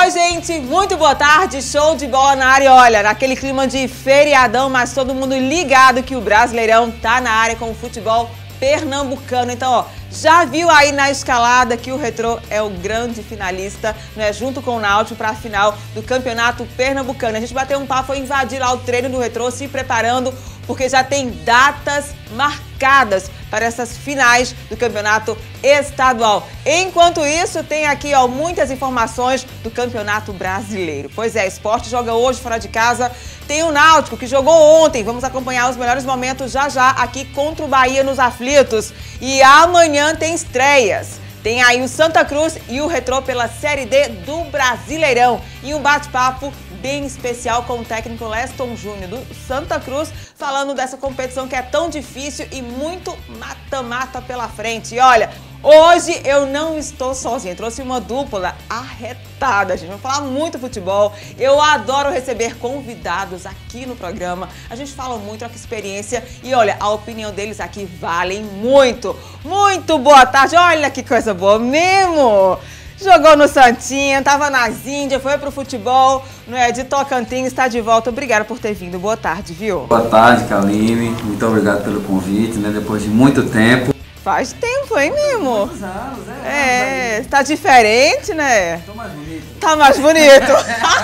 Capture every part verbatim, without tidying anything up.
Oi, gente, muito boa tarde, show de bola na área. Olha, naquele clima de feriadão, mas todo mundo ligado que o Brasileirão tá na área com o futebol pernambucano. Então, ó, já viu aí na escalada que o Retrô é o grande finalista, né, junto com o Náutico para a final do Campeonato Pernambucano. A gente bateu um papo, foi invadir lá o treino do Retrô, se preparando, porque já tem datas marcadas para essas finais do Campeonato Estadual. Enquanto isso, tem aqui, ó, muitas informações do Campeonato Brasileiro. Pois é, Sport joga hoje fora de casa. Tem o Náutico, que jogou ontem. Vamos acompanhar os melhores momentos já já aqui contra o Bahia nos aflitos. E amanhã tem estreias. Tem aí o Santa Cruz e o Retrô pela Série D do Brasileirão. E um bate-papo bem especial com o técnico Leston Júnior do Santa Cruz, falando dessa competição que é tão difícil e muito mata-mata pela frente. E olha, hoje eu não estou sozinha, trouxe uma dupla arretada, gente. Vamos falar muito futebol. Eu adoro receber convidados aqui no programa. A gente fala muito, troca experiência e olha, a opinião deles aqui valem muito. Muito boa tarde, olha que coisa boa mesmo. Jogou no Santinha, tava nas Índias, foi pro futebol, não é, de Tocantins, está de volta. Obrigada por ter vindo. Boa tarde, viu? Boa tarde, Kaline. Muito obrigado pelo convite, né? Depois de muito tempo. Faz tempo, hein, Mimo? Muitos anos, é. É, anos tá diferente, né? Tô mais bonito. Tá mais bonito.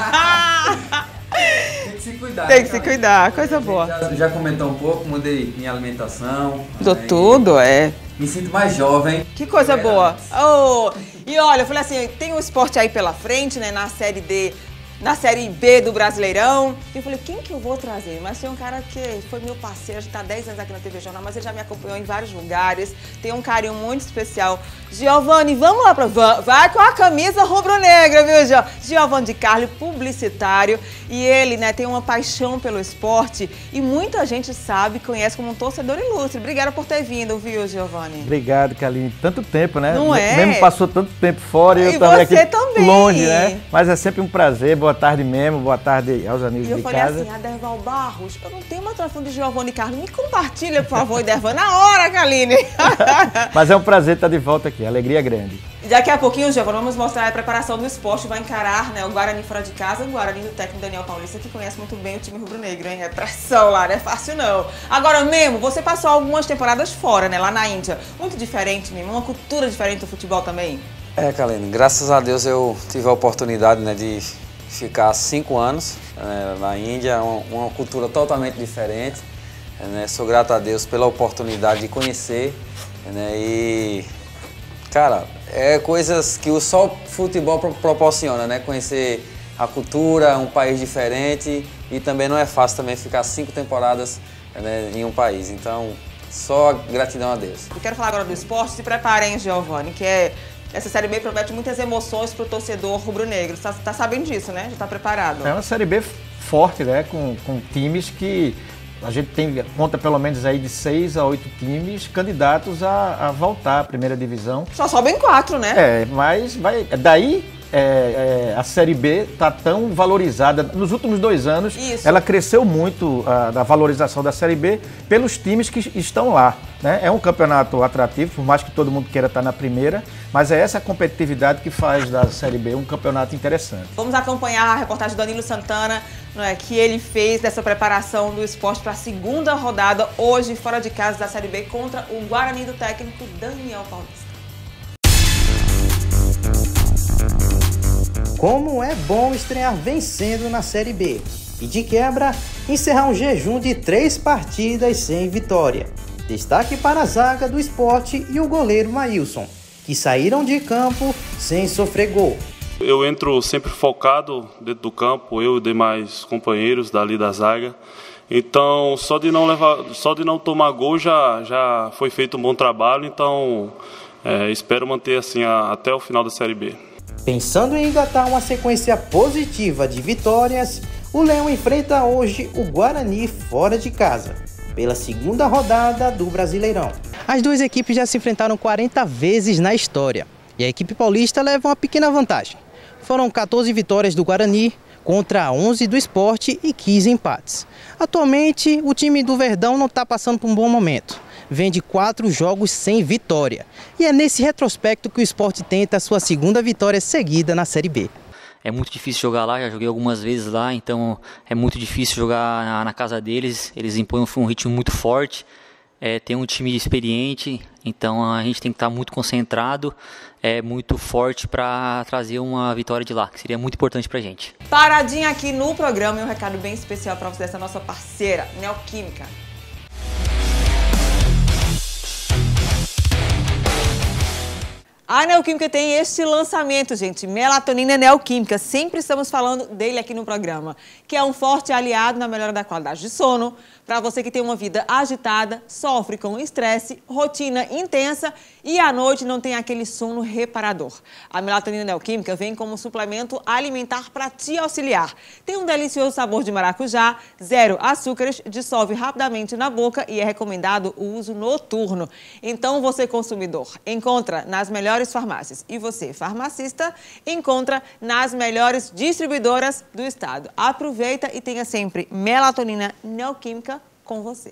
Tem que se cuidar. Tem que né, se cuidar, coisa boa. Já, já comentou um pouco, mudei minha alimentação. Mudou né, tudo, é. Me sinto mais jovem. Que coisa é boa. Oh, e olha, eu falei assim, tem um esporte aí pela frente, né, na Série D, na Série B do Brasileirão. E eu falei, quem que eu vou trazer? Mas tem um cara que foi meu parceiro, a gente tá dez anos aqui na T V Jornal, mas ele já me acompanhou em vários lugares, tem um carinho muito especial. Giovanni, vamos lá, pra, vai com a camisa rubro-negra, viu, Gio? Giovanni de Carli, publicitário, e ele, né, tem uma paixão pelo esporte e muita gente sabe, conhece como um torcedor ilustre. Obrigada por ter vindo, viu, Giovanni? Obrigado, Kaline. Tanto tempo, né? Não é? Mesmo passou tanto tempo fora e eu também aqui também. longe, né? Mas é sempre um prazer. Boa tarde mesmo, boa tarde aos amigos de casa. E eu falei casa. assim, Aderval Barros, eu não tenho uma telefone de Giovanni Carli, me compartilha, por favor, Aderval, na hora, Kaline. Mas é um prazer estar de volta aqui, alegria grande. Daqui a pouquinho, Giovanni, vamos mostrar a preparação do esporte, vai encarar, né, o Guarani fora de casa, o Guarani do técnico Daniel Paulista, que conhece muito bem o time rubro-negro, hein? É pressão lá, não é fácil não. Agora, Memo, você passou algumas temporadas fora, né, lá na Índia. Muito diferente, Memo, uma cultura diferente do futebol também? É, Kaline, graças a Deus eu tive a oportunidade, né, de ficar cinco anos né, na Índia, uma, uma cultura totalmente diferente. Né, sou grato a Deus pela oportunidade de conhecer, né, e, cara, é coisas que o só futebol proporciona, né, conhecer a cultura, um país diferente e também não é fácil também ficar cinco temporadas né, em um país, então só gratidão a Deus. Eu quero falar agora do esporte, se preparem, Giovanni, que é... Essa Série B promete muitas emoções para o torcedor rubro-negro. Você tá, tá sabendo disso, né? Já está preparado. É uma Série B forte, né? Com, com times que a gente tem conta pelo menos aí de seis a oito times candidatos a, a voltar à primeira divisão. Só sobem quatro, né? É, mas vai. Daí é, é, a Série B está tão valorizada. Nos últimos dois anos, Isso. ela cresceu muito a, da valorização da Série B pelos times que estão lá. Né? É um campeonato atrativo, por mais que todo mundo queira estar na primeira, mas é essa competitividade que faz da Série B um campeonato interessante. Vamos acompanhar a reportagem do Danilo Santana, não é, que ele fez dessa preparação do esporte para a segunda rodada, hoje, fora de casa da Série B, contra o Guarani do técnico Daniel Paulista. Como é bom estrear vencendo na Série B e, de quebra, encerrar um jejum de três partidas sem vitória. Destaque para a zaga do esporte e o goleiro Maílson, que saíram de campo sem sofrer gol. Eu entro sempre focado dentro do campo, eu e demais companheiros dali da zaga. Então, só de não, levar, só de não tomar gol já, já foi feito um bom trabalho. Então, é, espero manter assim a, até o final da Série B. Pensando em engatar uma sequência positiva de vitórias, o Leão enfrenta hoje o Guarani fora de casa, pela segunda rodada do Brasileirão. As duas equipes já se enfrentaram quarenta vezes na história e a equipe paulista leva uma pequena vantagem. Foram quatorze vitórias do Guarani contra onze do Sport e quinze empates. Atualmente, o time do Verdão não está passando por um bom momento. Vem de quatro jogos sem vitória. E é nesse retrospecto que o Sport tenta a sua segunda vitória seguida na Série B. É muito difícil jogar lá, já joguei algumas vezes lá, então é muito difícil jogar na, na casa deles. Eles impõem um ritmo muito forte, é, tem um time experiente, então a gente tem que estar muito concentrado, é, muito forte para trazer uma vitória de lá, que seria muito importante para a gente. Paradinha aqui no programa e um recado bem especial para você dessa nossa parceira, Neoquímica. A Neoquímica tem este lançamento, gente, Melatonina Neoquímica. Sempre estamos falando dele aqui no programa, que é um forte aliado na melhora da qualidade de sono. Para você que tem uma vida agitada, sofre com estresse, rotina intensa e à noite não tem aquele sono reparador. A Melatonina Neoquímica vem como suplemento alimentar para te auxiliar. Tem um delicioso sabor de maracujá, zero açúcares, dissolve rapidamente na boca e é recomendado o uso noturno. Então você, consumidor, encontra nas melhores farmácias e você, farmacista, encontra nas melhores distribuidoras do estado. Aproveita e tenha sempre Melatonina Neoquímica com você.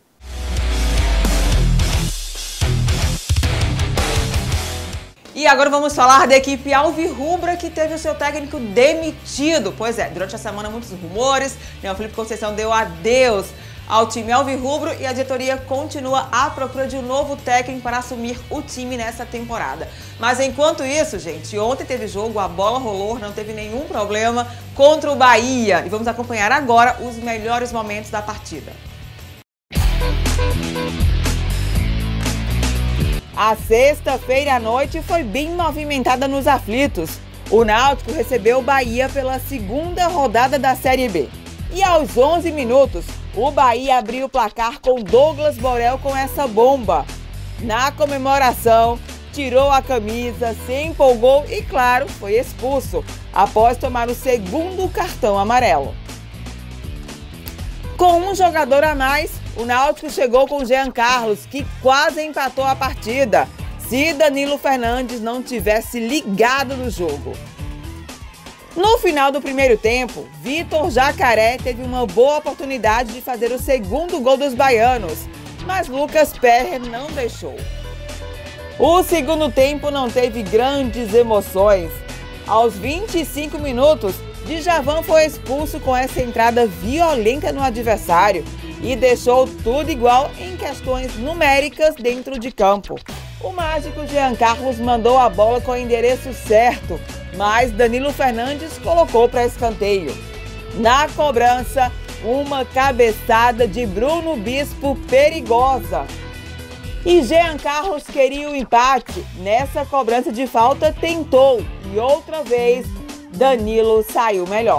E agora vamos falar da equipe alvirrubra que teve o seu técnico demitido. Pois é, durante a semana muitos rumores, né? O Felipe Conceição deu adeus ao time alvirrubro e a diretoria continua à procura de um novo técnico para assumir o time nessa temporada. Mas enquanto isso, gente, ontem teve jogo, a bola rolou, não teve nenhum problema contra o Bahia. E vamos acompanhar agora os melhores momentos da partida. A sexta-feira à noite foi bem movimentada nos aflitos. O Náutico recebeu o Bahia pela segunda rodada da Série B. E aos onze minutos, o Bahia abriu o placar com Douglas Borel com essa bomba. Na comemoração, tirou a camisa, se empolgou e, claro, foi expulso, após tomar o segundo cartão amarelo. Com um jogador a mais, o Náutico chegou com Jean Carlos, que quase empatou a partida, se Danilo Fernandes não tivesse ligado no jogo. No final do primeiro tempo, Vitor Jacaré teve uma boa oportunidade de fazer o segundo gol dos baianos, mas Lucas Perry não deixou. O segundo tempo não teve grandes emoções. Aos vinte e cinco minutos, Djavan foi expulso com essa entrada violenta no adversário e deixou tudo igual em questões numéricas dentro de campo. O mágico Jean Carlos mandou a bola com o endereço certo, mas Danilo Fernandes colocou para escanteio. Na cobrança, uma cabeçada de Bruno Bispo perigosa. E Jean Carlos queria o empate. Nessa cobrança de falta, tentou. E outra vez, Danilo saiu melhor.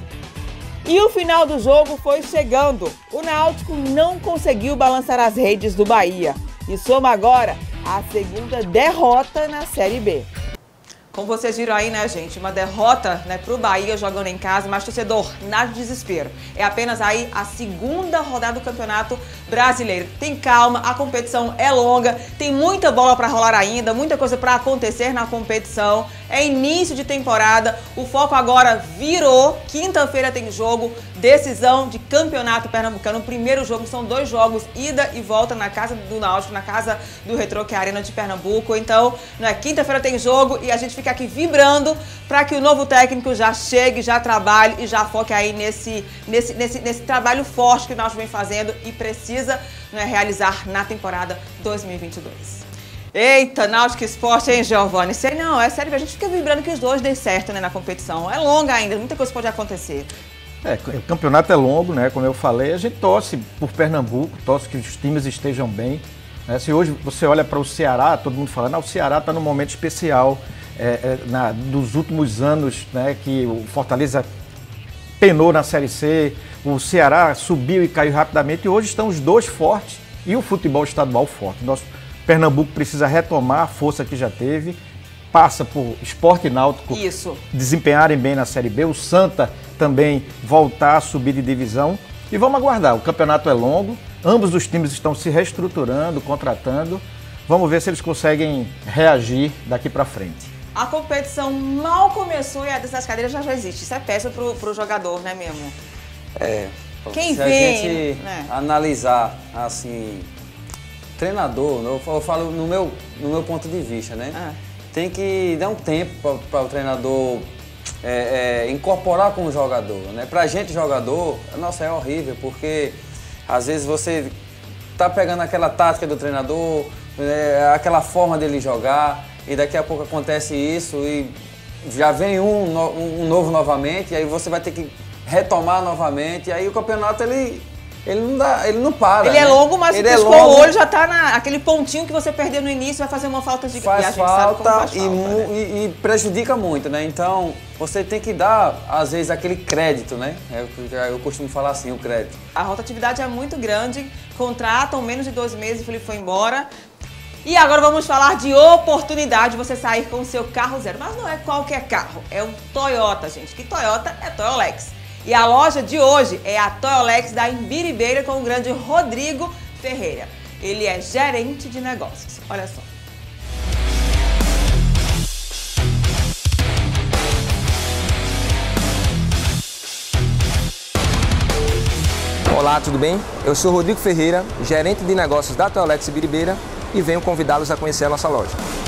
E o final do jogo foi chegando. O Náutico não conseguiu balançar as redes do Bahia. E soma agora a segunda derrota na Série B. Como vocês viram aí, né, gente, uma derrota, né, pro Bahia jogando em casa, mas torcedor, nada de desespero. É apenas aí a segunda rodada do Campeonato Brasileiro. Tem calma, a competição é longa, tem muita bola para rolar ainda, muita coisa para acontecer na competição. É início de temporada, o foco agora virou. Quinta-feira tem jogo, decisão de Campeonato Pernambucano. O primeiro jogo são dois jogos, ida e volta na casa do Náutico, na casa do Retrô, que é a Arena de Pernambuco. Então, né, quinta-feira tem jogo e a gente fica aqui vibrando para que o novo técnico já chegue, já trabalhe e já foque aí nesse, nesse, nesse, nesse trabalho forte que o Náutico vem fazendo e precisa, né, realizar na temporada dois mil e vinte e dois. Eita, Náutico Esporte, hein, Giovanni? Sei não, é sério, a gente fica vibrando que os dois dêem certo, né, na competição. É longa ainda, muita coisa pode acontecer. É, o campeonato é longo, né? Como eu falei, a gente torce por Pernambuco, torce que os times estejam bem. Né? Se hoje você olha para o Ceará, todo mundo fala, não, o Ceará está num momento especial. É, é, na, dos últimos anos, né, que o Fortaleza penou na Série C, o Ceará subiu e caiu rapidamente, e hoje estão os dois fortes e o futebol estadual forte. Nosso Pernambuco precisa retomar a força que já teve, passa por Sport e Náutico Isso. desempenharem bem na Série B, o Santa também voltar a subir de divisão, e vamos aguardar. O campeonato é longo, ambos os times estão se reestruturando, contratando, vamos ver se eles conseguem reagir daqui para frente. A competição mal começou e a dessas cadeiras já, já existe. Isso é péssimo pro, pro jogador, né, mesmo? É. Quem se vem, a gente né? analisar, assim, treinador, eu falo no meu, no meu ponto de vista, né? Ah. Tem que dar um tempo para o treinador é, é, incorporar com o jogador, né? Pra gente jogador, nossa, é horrível, porque às vezes você tá pegando aquela tática do treinador, é, aquela forma dele jogar, e daqui a pouco acontece isso e já vem um, um, um novo novamente, e aí você vai ter que retomar novamente, e aí o campeonato ele, ele, não, dá, ele não para. Ele né? é longo, mas ele piscou é longo, o olho, já tá na, aquele pontinho que você perdeu no início, vai fazer uma falta de faz e a gente falta, sabe como faz e, falta, né? e, e prejudica muito, né? Então você tem que dar, às vezes, aquele crédito, né? Eu, eu costumo falar assim, o crédito. A rotatividade é muito grande, contratam menos de dois meses, o Felipe foi embora. E agora vamos falar de oportunidade de você sair com o seu carro zero. Mas não é qualquer carro, é um Toyota, gente. Que Toyota é Toyolex. E a loja de hoje é a Toyolex da Imbiribeira com o grande Rodrigo Ferreira. Ele é gerente de negócios. Olha só. Olá, tudo bem? Eu sou Rodrigo Ferreira, gerente de negócios da Toyolex Imbiribeira, e venho convidá-los a conhecer a nossa loja.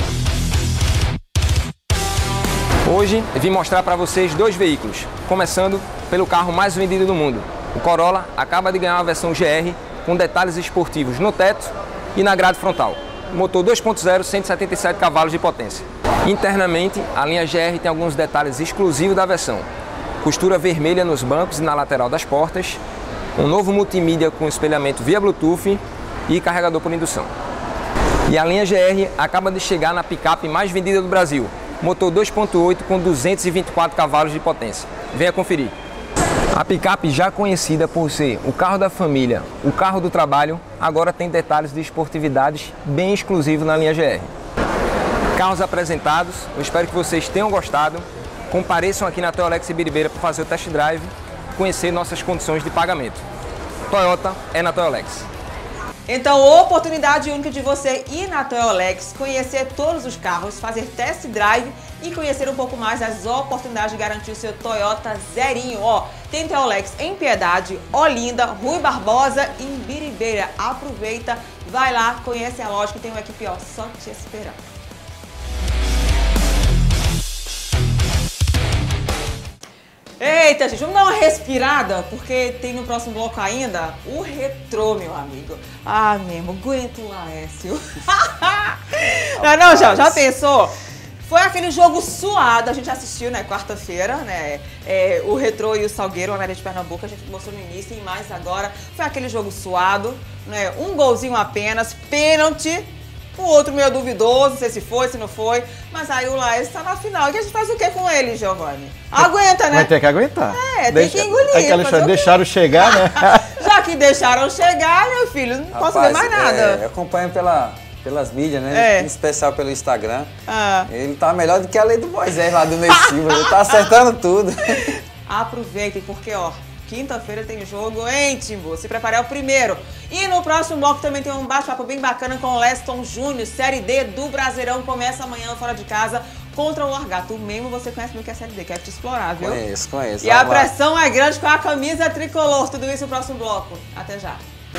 Hoje vim mostrar para vocês dois veículos, começando pelo carro mais vendido do mundo. O Corolla acaba de ganhar uma versão G R com detalhes esportivos no teto e na grade frontal. Motor dois ponto zero, cento e setenta e sete cavalos de potência. Internamente, a linha G R tem alguns detalhes exclusivos da versão. Costura vermelha nos bancos e na lateral das portas, um novo multimídia com espelhamento via Bluetooth e carregador por indução. E a linha G R acaba de chegar na picape mais vendida do Brasil, motor dois ponto oito com duzentos e vinte e quatro cavalos de potência. Venha conferir. A picape, já conhecida por ser o carro da família, o carro do trabalho, agora tem detalhes de esportividades bem exclusivos na linha G R. Carros apresentados, eu espero que vocês tenham gostado. Compareçam aqui na Toyolex Imbiribeira para fazer o test drive e conhecer nossas condições de pagamento. Toyota é na Toyolex. Então, oportunidade única de você ir na Toyolex, conhecer todos os carros, fazer test drive e conhecer um pouco mais as oportunidades de garantir o seu Toyota zerinho. Ó, tem Toyolex em Piedade, Olinda, Rui Barbosa e Imbiribeira. Aproveita, vai lá, conhece a loja que tem uma equipe ó, só te esperando. Eita, gente, vamos dar uma respirada, porque tem no próximo bloco ainda o retrô, meu amigo. Ah, mesmo, aguento o Laércio. Não, não, já, já pensou? Foi aquele jogo suado, a gente assistiu, né, quarta-feira, né, é, o Retrô e o Salgueiro, na área de Pernambuco, a gente mostrou no início e mais agora. Foi aquele jogo suado, né, um golzinho apenas, pênalti. O outro meio duvidoso, não sei se foi, se não foi. Mas aí o Laércio está na final. E a gente faz o que com ele, Giovanni? Aguenta, né? Vai ter que aguentar. É, Deixa, tem que engolir. Aquela história, deixaram chegar, né? Já que deixaram chegar, meu filho, não Rapaz, posso ver mais nada. É, eu acompanho pela, pelas mídias, né? É. Em especial pelo Instagram. Ah. Ele tá melhor do que a lei do Moisés lá do Ney Silva. Ele tá acertando tudo. Aproveitem, porque, ó, quinta-feira tem jogo em Timbu. Se preparar é o primeiro. E no próximo bloco também tem um bate-papo bem bacana com o Leston Júnior. Série D do Brasileirão começa amanhã fora de casa contra o Largato. O mesmo você conhece bem que é Série D, quer te explorar, viu? Conheço, conheço. E a Vamos lá. pressão é grande com a camisa tricolor. Tudo isso no próximo bloco. Até já.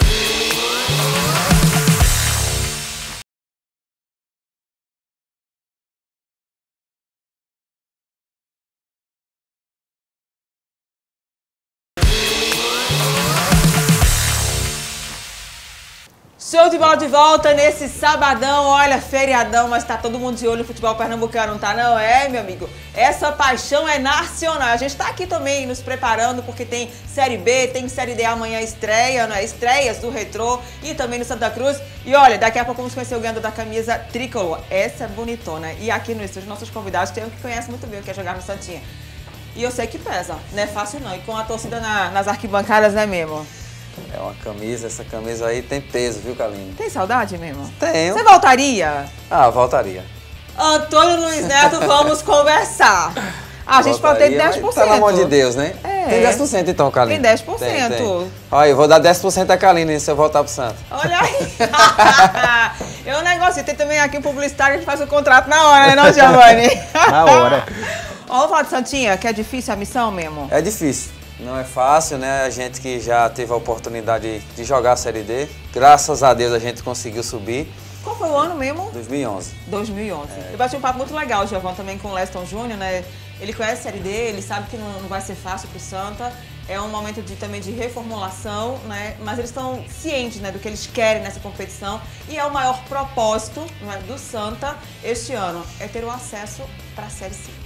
Show de bola de volta nesse sabadão, olha, feriadão, mas tá todo mundo de olho no futebol pernambucano, não tá não? É, meu amigo, essa paixão é nacional. A gente tá aqui também nos preparando porque tem Série B, tem Série D amanhã estreia, né? Estreias do Retrô e também no Santa Cruz. E olha, daqui a pouco vamos conhecer o ganhador da camisa tricolor. Essa é bonitona. E aqui no estúdio, nossos convidados tem um que conhece muito bem o que é jogar no Santinha. E eu sei que pesa, não é fácil não. E com a torcida na, nas arquibancadas, né mesmo? É uma camisa, essa camisa aí tem peso, viu, Kaline? Tem saudade mesmo? Tenho. Você voltaria? Ah, voltaria. Antônio Luiz Neto, vamos conversar. A gente pode ter dez por cento. Pelo amor de Deus, né? É. Tem dez por cento então, Kaline. Tem dez por cento. Tem, tem. Olha, eu vou dar dez por cento a Kaline se eu voltar pro Santos. Olha aí. Eu negocio. Tem também aqui um publicitário que a gente faz o contrato na hora, né, não, Giovanni? Na hora. Ó, vamos falar de Santinha, que é difícil a missão mesmo? É difícil. Não é fácil, né? A gente que já teve a oportunidade de jogar a Série D, graças a Deus a gente conseguiu subir. Qual foi o ano mesmo? dois mil e onze. dois mil e onze. É. Eu bati um papo muito legal, Giovanni, também com o Leston Júnior, né? Ele conhece a Série D, ele sabe que não, não vai ser fácil pro Santa. É um momento de, também de reformulação, né? Mas eles estão cientes, né, do que eles querem nessa competição. E é o maior propósito, né, do Santa este ano, é ter o acesso para a Série C.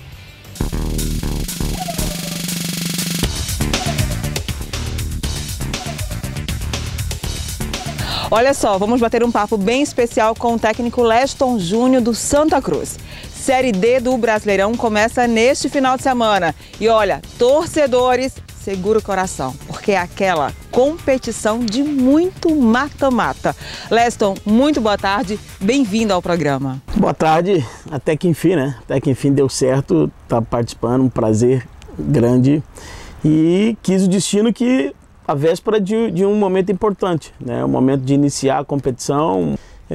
Olha só, vamos bater um papo bem especial com o técnico Leston Júnior do Santa Cruz. Série D do Brasileirão começa neste final de semana. E olha, torcedores, segura o coração, porque é aquela competição de muito mata-mata. Leston, muito boa tarde, bem-vindo ao programa. Boa tarde, até que enfim, né? Até que enfim deu certo, tá participando, um prazer grande. E quis o destino que a véspera de, de um momento importante, né? O momento de iniciar a competição.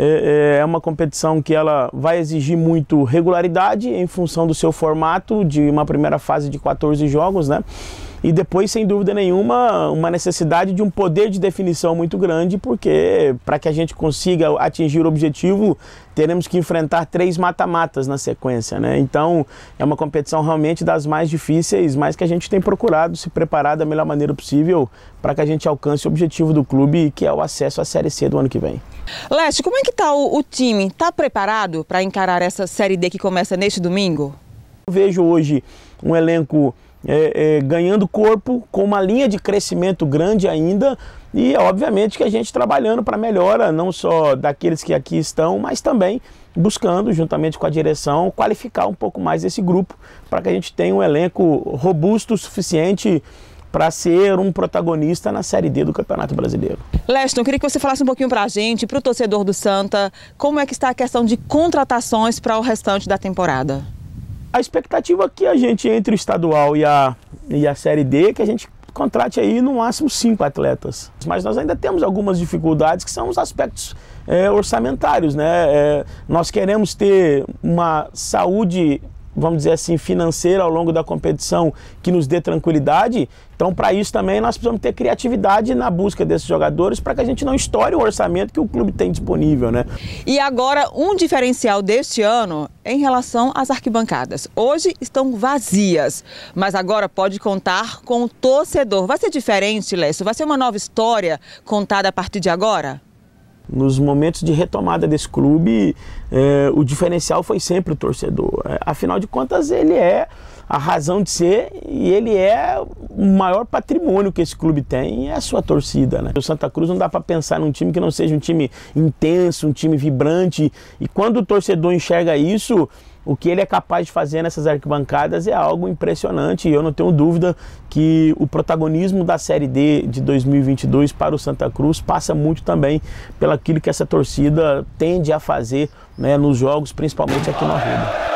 É, é uma competição que ela vai exigir muito regularidade em função do seu formato de uma primeira fase de quatorze jogos, né? E depois, sem dúvida nenhuma, uma necessidade de um poder de definição muito grande, porque para que a gente consiga atingir o objetivo, teremos que enfrentar três mata-matas na sequência, né? Então, é uma competição realmente das mais difíceis, mas que a gente tem procurado se preparar da melhor maneira possível para que a gente alcance o objetivo do clube, que é o acesso à Série C do ano que vem. Leste, como é que está o, o time? Está preparado para encarar essa Série D que começa neste domingo? Eu vejo hoje um elenco É, é, ganhando corpo, com uma linha de crescimento grande ainda e obviamente que a gente trabalhando para melhora não só daqueles que aqui estão, mas também buscando, juntamente com a direção, qualificar um pouco mais esse grupo para que a gente tenha um elenco robusto o suficiente para ser um protagonista na Série D do Campeonato Brasileiro. Leston, eu queria que você falasse um pouquinho para a gente, para o torcedor do Santa, como é que está a questão de contratações para o restante da temporada? A expectativa é que a gente, entre o estadual e a, e a Série D, que a gente contrate aí no máximo cinco atletas. Mas nós ainda temos algumas dificuldades que são os aspectos é, orçamentários, né? É, nós queremos ter uma saúde, vamos dizer assim, financeira ao longo da competição que nos dê tranquilidade. Então, para isso também nós precisamos ter criatividade na busca desses jogadores para que a gente não estoure o orçamento que o clube tem disponível, né? E agora, um diferencial deste ano em relação às arquibancadas. Hoje estão vazias, mas agora pode contar com o torcedor. Vai ser diferente, Lécio? Vai ser uma nova história contada a partir de agora? Nos momentos de retomada desse clube, é, o diferencial foi sempre o torcedor. É, afinal de contas, ele é a razão de ser e ele é o maior patrimônio que esse clube tem, é a sua torcida, né? O Santa Cruz não dá para pensar num time que não seja um time intenso, um time vibrante. E quando o torcedor enxerga isso, o que ele é capaz de fazer nessas arquibancadas é algo impressionante. E eu não tenho dúvida que o protagonismo da Série D de dois mil e vinte e dois para o Santa Cruz passa muito também pelo aquilo que essa torcida tende a fazer, né, nos jogos, principalmente aqui na Arruda.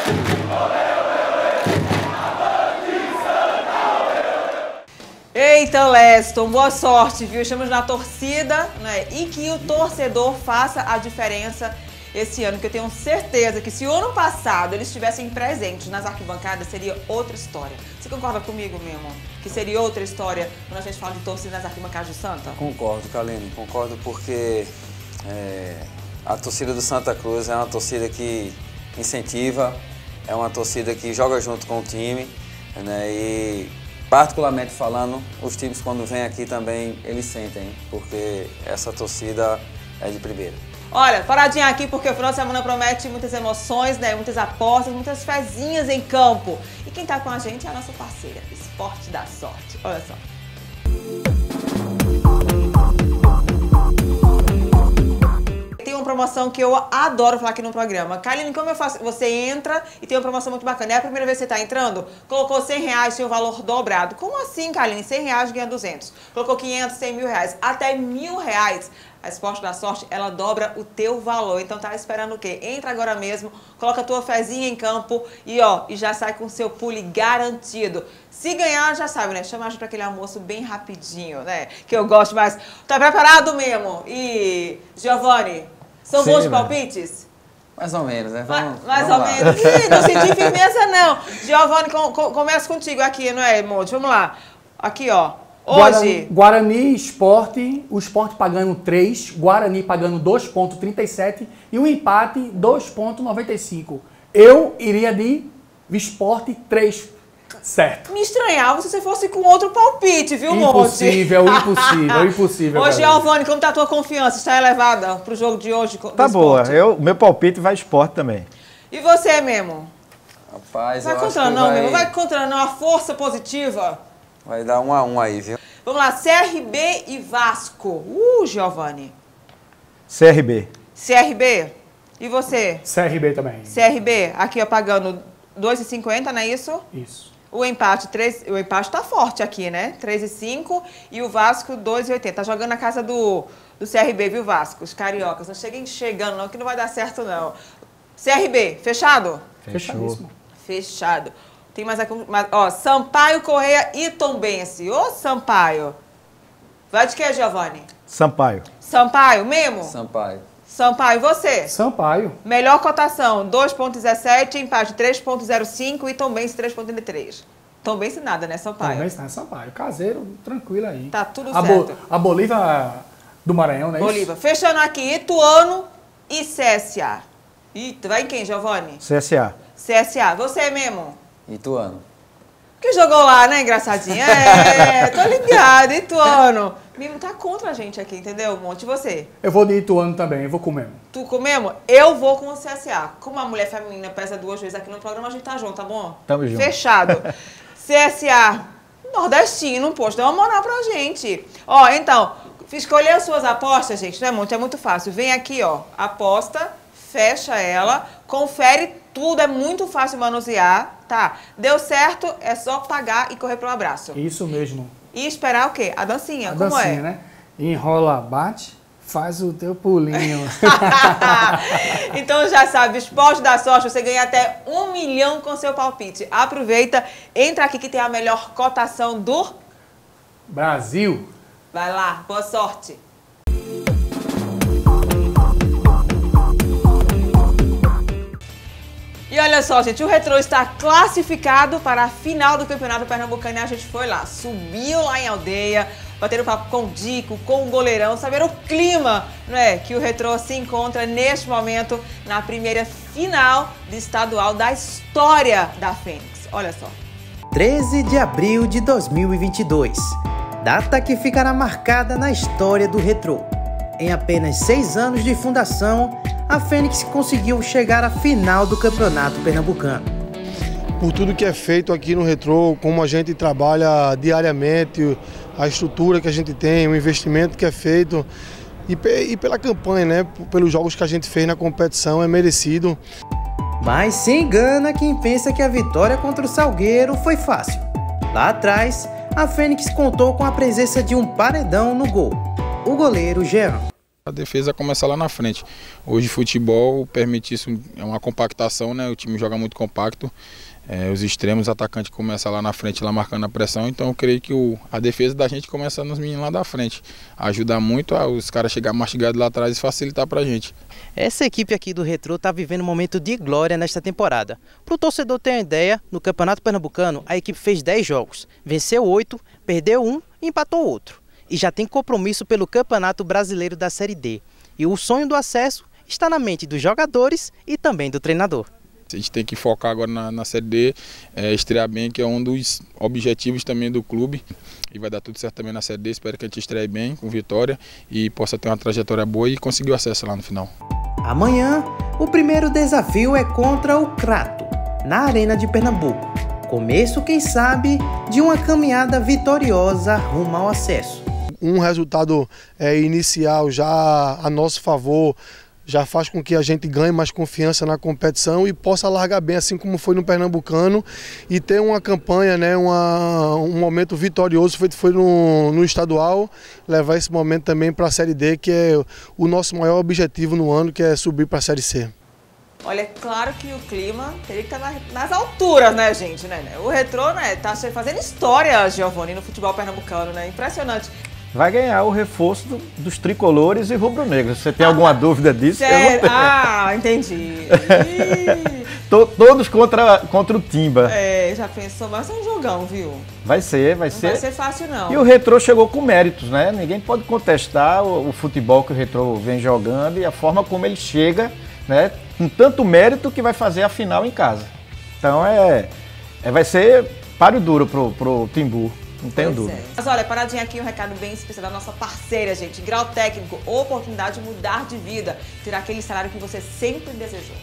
Eita, Leston, boa sorte, viu? Estamos na torcida, né? E que o torcedor faça a diferença esse ano, que eu tenho certeza que se o ano passado eles estivessem presentes nas arquibancadas, seria outra história. Você concorda comigo, meu irmão? Que seria outra história quando a gente fala de torcida nas arquibancadas do Santa? Concordo, Kaline, concordo porque é, a torcida do Santa Cruz é uma torcida que incentiva, é uma torcida que joga junto com o time, né? E particularmente falando, os times quando vêm aqui também, eles sentem, porque essa torcida é de primeira. Olha, paradinha aqui porque o final de semana promete muitas emoções, né? Muitas apostas, muitas fezinhas em campo. E quem tá com a gente é a nossa parceira, Esporte da Sorte. Olha só. Tem uma promoção que eu adoro falar aqui no programa. Kaline, como eu faço? Você entra e tem uma promoção muito bacana. É a primeira vez que você está entrando? Colocou cem reais, tem o valor dobrado. Como assim, Kaline? cem reais ganha duzentos. Colocou quinhentos, cem mil reais. Até mil reais. A Esporte da Sorte, ela dobra o teu valor. Então tá esperando o quê? Entra agora mesmo, coloca a tua fezinha em campo e ó, e já sai com o seu pule garantido. Se ganhar, já sabe, né? Chama a gente pra aquele almoço bem rapidinho, né? Que eu gosto mais. Tá preparado mesmo? E, Giovanni, são Sim, bons de né? palpites? Mais ou menos, né? Vamos, Ma mais vamos ou lá. menos. Ih, não senti firmeza, não. Giovanni, com, com, começa contigo aqui, não é, Monte? Vamos lá. Aqui, ó. Hoje... Guarani, Sport, o Sport pagando três, Guarani pagando dois vírgula trinta e sete e o empate dois vírgula noventa e cinco. Eu iria de Sport três, certo. Me estranhava se você fosse com outro palpite, viu, Monte? Impossível, impossível, impossível. Ô, Giovanni, como tá a tua confiança? Está elevada pro jogo de hoje? Tá boa, eu, meu palpite vai Sport também. E você, Memo? Rapaz, vai eu contra acho que não, vai... Memo, vai contra não, a força positiva. Vai dar um a um aí, viu? Vamos lá, C R B e Vasco. Uh, Giovanni. C R B. C R B. E você? C R B também. C R B, aqui ó, pagando dois reais e cinquenta, não é isso? Isso. O empate, três, o empate tá forte aqui, né? três reais e cinco e o Vasco dois reais e oitenta. Tá jogando na casa do, do C R B, viu, Vasco? Os cariocas. Não cheguem chegando não, que não vai dar certo não. C R B, fechado? Fechadíssimo. Fechado. Tem mais aqui, mais, ó, Sampaio, Correia e Tombense. Ô, Sampaio. Vai de quê, Giovanni? Sampaio. Sampaio, Memo? Sampaio. Sampaio, você? Sampaio. Melhor cotação, dois vírgula dezessete, empate três vírgula zero cinco e Tombense três vírgula trinta e três. Tombense nada, né, Sampaio? Tombense nada, Sampaio. Caseiro, tranquilo aí. Tá tudo a certo. Bo, a Bolívia do Maranhão, né? Bolívia. Fechando aqui, Ituano e C S A. Ih, vai em quem, Giovanni? C S A. C S A. Você, Memo? Ituano. Que jogou lá, né, engraçadinha? É, tô ligado, Ituano. Mimo tá contra a gente aqui, entendeu, Monte? E você? Eu vou de Ituano também, eu vou com o Memo. Tu com o Memo? Eu vou com o C S A. Como a mulher feminina pesa duas vezes aqui no programa, a gente tá junto, tá bom? Tamo junto. Fechado. C S A, nordestino, poxa, dá uma moral pra gente. Ó, então, escolher as suas apostas, gente, não é muito, é muito fácil. Vem aqui, ó, aposta, fecha ela, confere tudo, é muito fácil manusear, tá? Deu certo, é só pagar e correr pro abraço. Isso mesmo. E esperar o quê? A dancinha, A como dancinha, é? né? Enrola, bate, faz o teu pulinho. Então já sabe, Esporte da Sorte, você ganha até um milhão com seu palpite. Aproveita, entra aqui que tem a melhor cotação do Brasil. Vai lá, boa sorte. E olha só, gente, o Retrô está classificado para a final do Campeonato Pernambucano e a gente foi lá, subiu lá em Aldeia, bater um papo com o Dico, com o goleirão, saber o clima, não é, que o Retrô se encontra neste momento na primeira final de estadual da história da Fênix. Olha só. treze de abril de dois mil e vinte e dois, data que ficará marcada na história do Retrô. Em apenas seis anos de fundação, a Fênix conseguiu chegar à final do Campeonato Pernambucano. Por tudo que é feito aqui no Retrô, como a gente trabalha diariamente, a estrutura que a gente tem, o investimento que é feito e, e pela campanha, né, pelos jogos que a gente fez na competição, é merecido. Mas se engana quem pensa que a vitória contra o Salgueiro foi fácil. Lá atrás, a Fênix contou com a presença de um paredão no gol, o goleiro Jean. A defesa começa lá na frente. Hoje futebol permite isso, é uma compactação, né? O time joga muito compacto. É, os extremos, atacantes começam lá na frente, lá marcando a pressão. Então eu creio que o, a defesa da gente começa nos meninos lá da frente. Ajuda muito a, os caras chegar mastigados lá atrás e facilitar pra gente. Essa equipe aqui do Retrô está vivendo um momento de glória nesta temporada. Para o torcedor ter uma ideia, no Campeonato Pernambucano a equipe fez dez jogos, venceu oito, perdeu um e empatou outro. E já tem compromisso pelo Campeonato Brasileiro da Série D. E o sonho do acesso está na mente dos jogadores e também do treinador. A gente tem que focar agora na, na Série D, é, estrear bem, que é um dos objetivos também do clube. E vai dar tudo certo também na Série D, espero que a gente estreie bem, com vitória, e possa ter uma trajetória boa e conseguir o acesso lá no final. Amanhã, o primeiro desafio é contra o Crato, na Arena de Pernambuco. Começo, quem sabe, de uma caminhada vitoriosa rumo ao acesso. Um resultado é, inicial já a nosso favor já faz com que a gente ganhe mais confiança na competição e possa largar bem, assim como foi no Pernambucano, e ter uma campanha, né, uma, um momento vitorioso, foi, foi no, no estadual, levar esse momento também para a Série D, que é o nosso maior objetivo no ano, que é subir para a Série C. Olha, é claro que o clima teria que estar nas, nas alturas, né, gente? Né? O Retrô, né, tá fazendo história, Giovanni, no futebol pernambucano, né? Impressionante. Vai ganhar o reforço do, dos tricolores e rubro-negros. Você tem alguma dúvida disso? Sério? Ah, entendi. to, todos contra, contra o Timba. É, já pensou, mas é um jogão, viu? Vai ser, vai não ser. Não vai ser fácil, não. E o Retrô chegou com méritos, né? Ninguém pode contestar o, o futebol que o Retrô vem jogando e a forma como ele chega, né? Com tanto mérito que vai fazer a final em casa. Então é, é vai ser páreo duro pro, pro Timbu. Não tenho pois dúvida. É. Mas olha, paradinha aqui, um recado bem especial da nossa parceira, gente. Grau Técnico, oportunidade de mudar de vida. Ter aquele salário que você sempre desejou.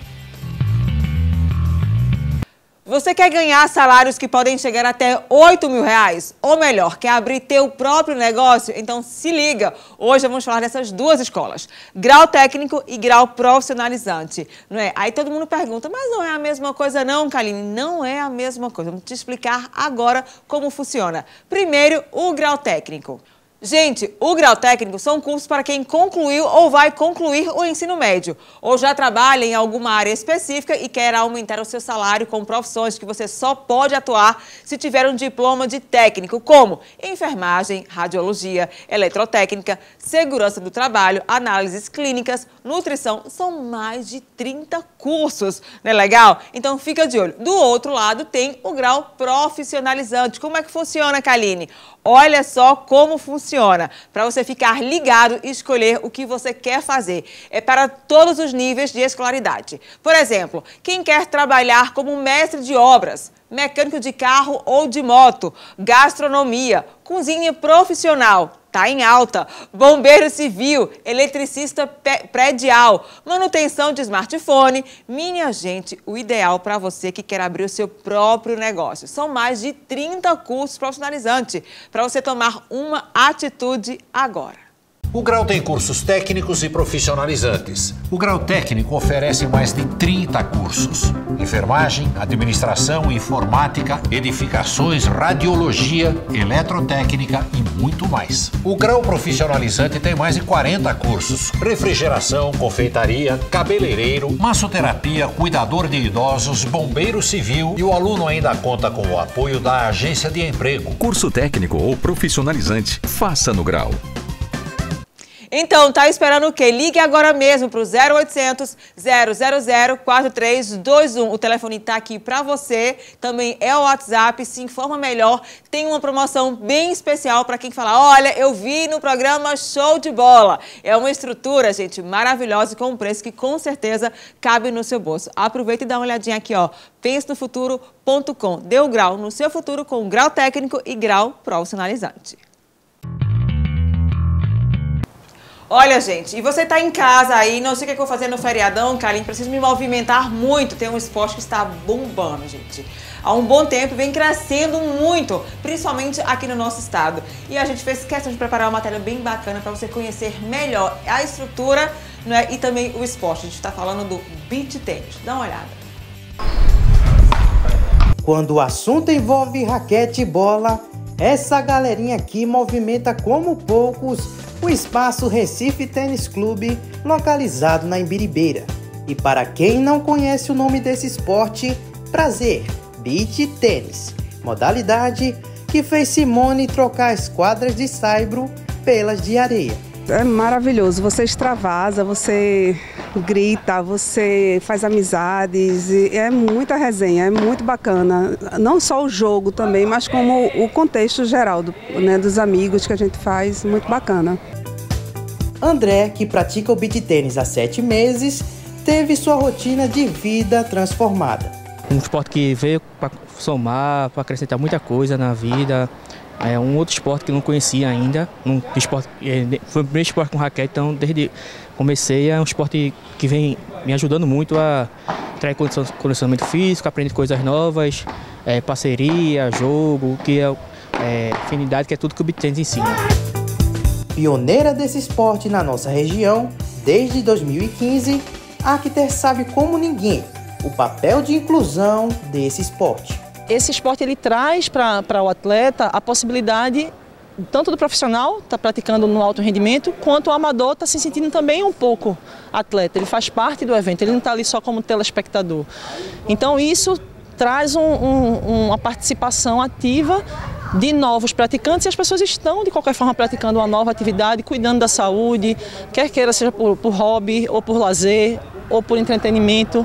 Você quer ganhar salários que podem chegar até oito mil reais? Ou melhor, quer abrir teu próprio negócio? Então se liga! Hoje vamos falar dessas duas escolas, Grau Técnico e Grau Profissionalizante. Não é? Aí todo mundo pergunta, mas não é a mesma coisa não, Kaline? Não é a mesma coisa. Vamos te explicar agora como funciona. Primeiro, o Grau Técnico. Gente, o grau técnico são cursos para quem concluiu ou vai concluir o ensino médio, ou já trabalha em alguma área específica e quer aumentar o seu salário com profissões que você só pode atuar se tiver um diploma de técnico, como enfermagem, radiologia, eletrotécnica, segurança do trabalho, análises clínicas, nutrição. São mais de trinta cursos, não é legal? Então fica de olho. Do outro lado tem o grau profissionalizante. Como é que funciona, Kaline? Olha só como funciona, para você ficar ligado e escolher o que você quer fazer. É para todos os níveis de escolaridade. Por exemplo, quem quer trabalhar como mestre de obras, mecânico de carro ou de moto, gastronomia, cozinha profissional, tá em alta, bombeiro civil, eletricista predial, manutenção de smartphone. Minha gente, o ideal para você que quer abrir o seu próprio negócio. São mais de trinta cursos profissionalizantes para você tomar uma atitude agora. O Grau tem cursos técnicos e profissionalizantes. O Grau Técnico oferece mais de trinta cursos. Enfermagem, administração, informática, edificações, radiologia, eletrotécnica e muito mais. O Grau Profissionalizante tem mais de quarenta cursos. Refrigeração, confeitaria, cabeleireiro, massoterapia, cuidador de idosos, bombeiro civil e o aluno ainda conta com o apoio da agência de emprego. Curso técnico ou profissionalizante, faça no Grau. Então, tá esperando o quê? Ligue agora mesmo para o zero oitocentos, zero zero zero, quatro três dois um. O telefone tá aqui para você, também é o WhatsApp, se informa melhor. Tem uma promoção bem especial para quem fala, olha, eu vi no programa Show de Bola. É uma estrutura, gente, maravilhosa e com um preço que com certeza cabe no seu bolso. Aproveita e dá uma olhadinha aqui, ó, pense no futuro ponto com. Dê o grau no seu futuro com grau técnico e grau profissionalizante. Olha, gente, e você tá em casa aí, não sei o que eu vou fazer no feriadão, Kaline, preciso me movimentar muito. Tem um esporte que está bombando, gente. Há um bom tempo, vem crescendo muito, principalmente aqui no nosso estado. E a gente fez questão de preparar uma matéria bem bacana para você conhecer melhor a estrutura, né, e também o esporte. A gente está falando do beach tennis. Dá uma olhada. Quando o assunto envolve raquete e bola, essa galerinha aqui movimenta como poucos o espaço Recife Tênis Clube, localizado na Imbiribeira. E para quem não conhece o nome desse esporte, prazer, beach tênis, modalidade que fez Simone trocar as quadras de saibro pelas de areia. É maravilhoso, você extravasa, você grita, você faz amizades, e é muita resenha, é muito bacana. Não só o jogo também, mas como o contexto geral do, né, dos amigos que a gente faz, muito bacana. André, que pratica o beach tênis há sete meses, teve sua rotina de vida transformada. Um esporte que veio para somar, para acrescentar muita coisa na vida. É um outro esporte que eu não conhecia ainda. Um esporte, foi o primeiro esporte com raquete, então desde que comecei, é um esporte que vem me ajudando muito a trazer condicionamento físico, aprender coisas novas, é, parceria, jogo, que é, é afinidade, que é tudo que o beach tennis ensina. Pioneira desse esporte na nossa região, desde dois mil e quinze, a Arquiter sabe como ninguém o papel de inclusão desse esporte. Esse esporte ele traz para o atleta a possibilidade tanto do profissional estar tá praticando no alto rendimento, quanto o amador está se sentindo também um pouco atleta. Ele faz parte do evento, ele não está ali só como telespectador. Então isso traz um, um, uma participação ativa de novos praticantes, e as pessoas estão de qualquer forma praticando uma nova atividade, cuidando da saúde, quer queira seja por, por hobby, ou por lazer, ou por entretenimento,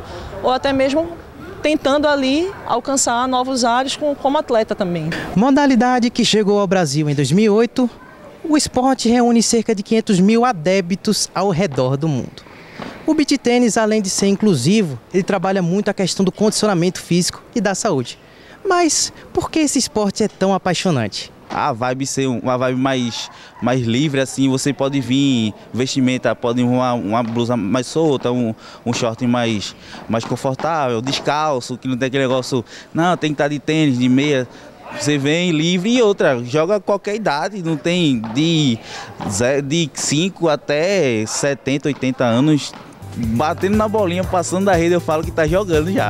ou até mesmo tentando ali alcançar novos ares com, como atleta também. Modalidade que chegou ao Brasil em dois mil e oito, o esporte reúne cerca de quinhentos mil adeptos ao redor do mundo. O beach tênis, além de ser inclusivo, ele trabalha muito a questão do condicionamento físico e da saúde. Mas por que esse esporte é tão apaixonante? A vibe ser uma vibe mais, mais livre, assim, você pode vir vestimenta, pode vir uma, uma blusa mais solta, um, um short mais, mais confortável, descalço, que não tem aquele negócio, não, tem que estar de tênis, de meia. Você vem livre e outra, joga qualquer idade, não tem de, de cinco até setenta, oitenta anos, batendo na bolinha, passando da rede, eu falo que tá jogando já.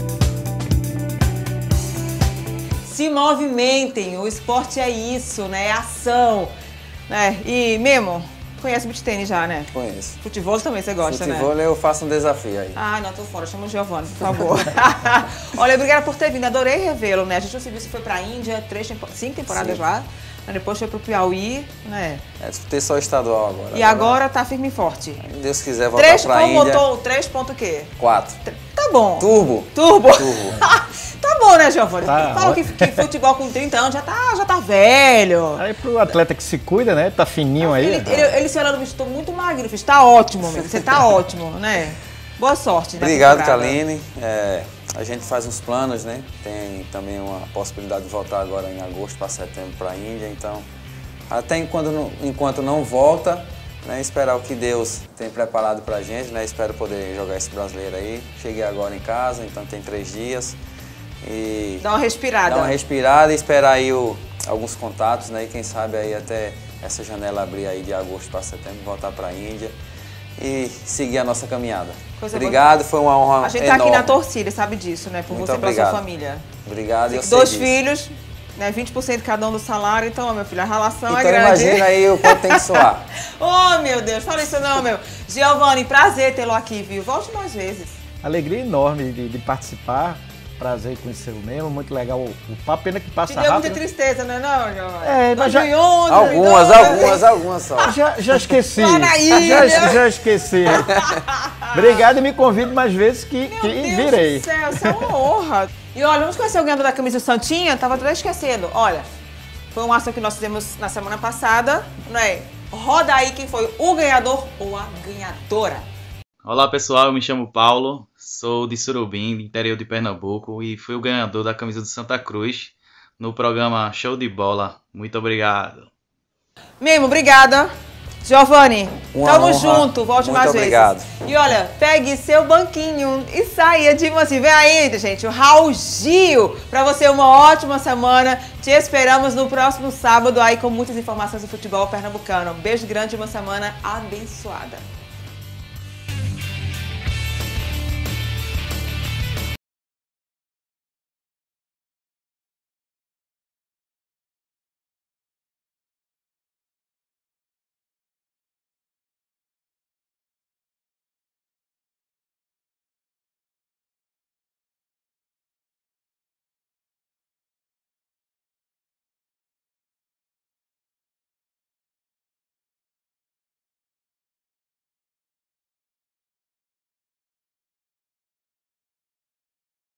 Se movimentem, o esporte é isso, né? É ação. Né? E, Memo, conhece beach tênis já, né? Conheço. Futebol também você gosta, Futebol, né? Futebol eu faço um desafio aí. Ah, não, tô fora. Chama o Giovanni, por favor. Olha, obrigada por ter vindo. Adorei revê-lo, né? A gente não se viu se foi pra Índia, três tempo... cinco temporadas Sim. já. Depois foi pro Piauí, né? É, disputei só estadual agora. E agora, agora tá firme e forte. Se Deus quiser voltar três, pra Índia. Motor, três ponto o quê? quatro. Tá bom. Turbo. Turbo. Turbo. Tá bom, né, Giovanni? Tá, Fala que, que futebol com trinta anos já tá, já tá velho. Aí pro atleta que se cuida, né? Tá fininho aí. Ele, ele, ele se olhando, estou muito magro, filho. Tá ótimo, amigo. Você tá ótimo, né? Boa sorte, né? Obrigado, Kaline. É, a gente faz uns planos, né? Tem também uma possibilidade de voltar agora em agosto para setembro para a Índia, então até enquanto não, enquanto não volta, né, esperar o que Deus tem preparado pra gente, né? Espero poder jogar esse brasileiro aí. Cheguei agora em casa, então tem três dias. E dá uma respirada. Dá uma respirada e esperar aí o, alguns contatos, né? E quem sabe aí até essa janela abrir aí de agosto para setembro, voltar para a Índia e seguir a nossa caminhada. Coisa obrigado, boa. Foi uma honra. A gente tá enorme. aqui na torcida, sabe disso, né? Por Muito você e pela obrigado. sua família. Obrigado. Eu Dois sei filhos, né? vinte por cento cada um do salário, então, meu filho, a relação então, é grande. Imagina aí o quanto tem que soar. Oh, meu Deus, fala isso não, meu. Giovanni, prazer tê-lo aqui, viu? Volte mais vezes. Alegria enorme de, de participar. Prazer conhecer o mesmo, muito legal o, o papo, pena que passa Te deu rápido. muita tristeza, não é não, Giovanni? É, mas já... Onde, algumas, onde, algumas, algumas só. Já, já esqueci, já, já esqueci. Obrigado e me convide mais vezes que, Meu que Deus virei. do céu, isso é uma honra. E olha, vamos conhecer o ganhador da camisa do Santinha, tava até esquecendo. Olha, foi uma ação que nós fizemos na semana passada, não é? Roda aí quem foi o ganhador ou a ganhadora. Olá pessoal, eu me chamo Paulo, sou de Surubim, interior de Pernambuco, e fui o ganhador da camisa do Santa Cruz no programa Show de Bola. Muito obrigado. Memo, obrigada. Giovanni, Uma tamo honra. junto, volte Muito mais obrigado. vezes. E olha, pegue seu banquinho e saia de você. Vem aí, gente, o Raul Gil. Pra você, uma ótima semana. Te esperamos no próximo sábado aí com muitas informações do futebol pernambucano. Um beijo grande e uma semana abençoada.